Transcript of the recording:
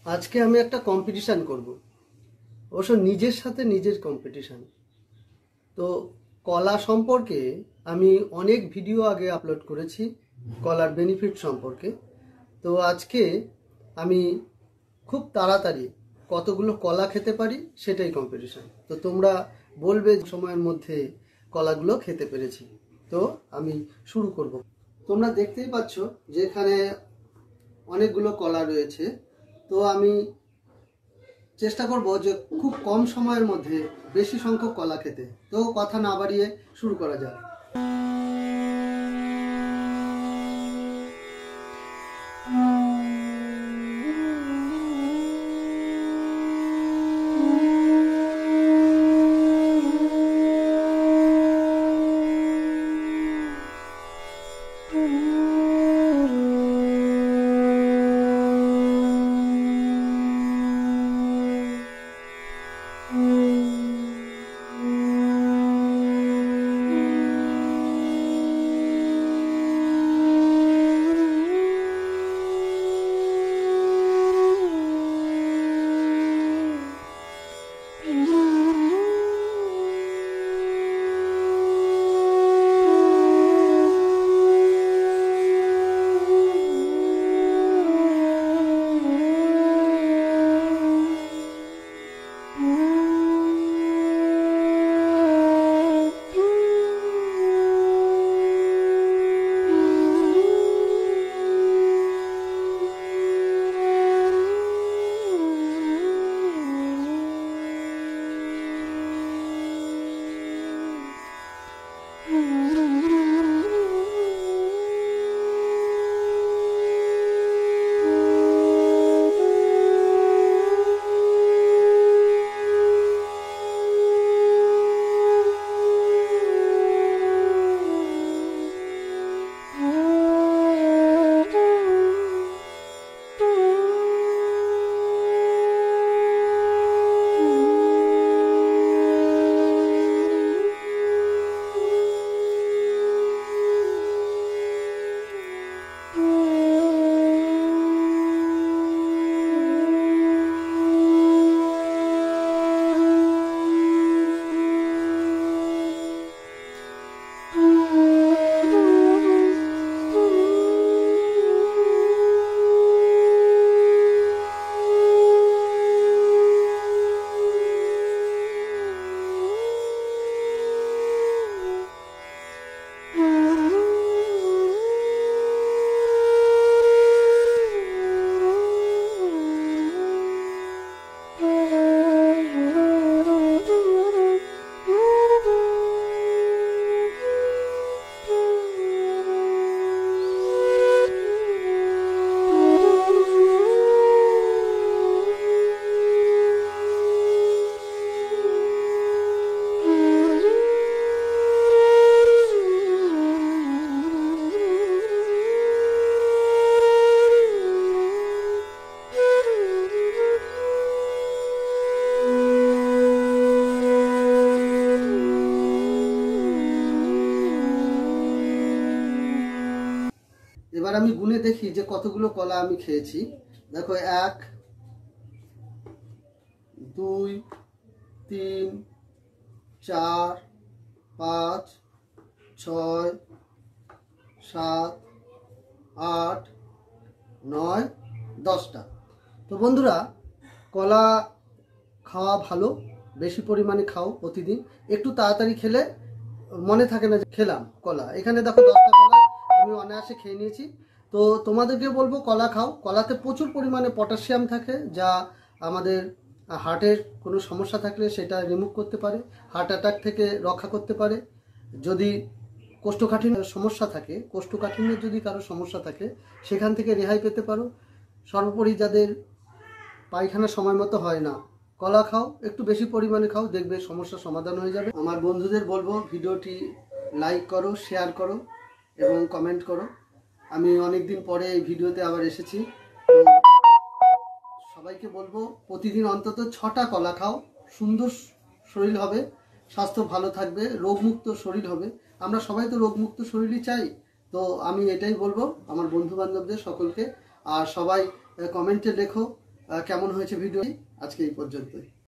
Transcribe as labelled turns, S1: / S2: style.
S1: আজকে আমি একটা কম্পিটিশান করব, অবশ্য নিজের সাথে নিজের কম্পিটিশান। তো কলা সম্পর্কে আমি অনেক ভিডিও আগে আপলোড করেছি, কলার বেনিফিট সম্পর্কে। তো আজকে আমি খুব তাড়াতাড়ি কতগুলো কলা খেতে পারি সেটাই কম্পিটিশান। তো তোমরা বলবে সময়ের মধ্যে কলাগুলো খেতে পেরেছি। তো আমি শুরু করব। তোমরা দেখতেই পাচ্ছ যে এখানে অনেকগুলো কলা রয়েছে। তো আমি চেষ্টা করব যে খুব কম সময়ের মধ্যে বেশি সংখ্যক কলা খেতে। তো কথা না বাড়িয়ে শুরু করা যাক। এবার আমি গুনে দেখি যে কতগুলো কলা আমি খেয়েছি। দেখো, 1 2 3 4 5 6 7 8 9 10টা। তো বন্ধুরা, কলা খাওয়া ভালো, বেশি পরিমাণে খাও প্রতিদিন। একটু তাড়াতাড়ি খেলে মনে থাকে না যে খেলাম কলা। এখানে দেখো 10টা কলা আমি অনায়াসে খেয়ে নিয়েছি। তো তোমাদেরকে বলবো কলা খাও। কলাতে প্রচুর পরিমাণে পটাশিয়াম থাকে, যা আমাদের হার্টের কোনো সমস্যা থাকলে সেটা রিমুভ করতে পারে, হার্ট অ্যাটাক থেকে রক্ষা করতে পারে। যদি কোষ্ঠকাঠিন্যের সমস্যা থাকে, কোষ্ঠকাঠিন্যের যদি কারো সমস্যা থাকে, সেখান থেকে রেহাই পেতে পারো। সর্বোপরি যাদের পায়খানা সময় মতো হয় না, কলা খাও, একটু বেশি পরিমাণে খাও, দেখবে সমস্যার সমাধান হয়ে যাবে। আমার বন্ধুদের বলবো ভিডিওটি লাইক করো, শেয়ার করো এবং কমেন্ট করো। আমি অনেক দিন পরে এই ভিডিওতে আবার এসেছি। তো সবাইকে বলবো প্রতিদিন অন্তত 6টা কলা খাও, সুন্দর শরীর হবে, স্বাস্থ্য ভালো থাকবে, রোগমুক্ত শরীর হবে। আমরা সবাই তো রোগমুক্ত শরীরই চাই। তো আমি এটাই বলবো আমার বন্ধু বান্ধবদের সকলকে। আর সবাই কমেন্টে লেখো কেমন হয়েছে ভিডিওটি আজকে এই পর্যন্তই।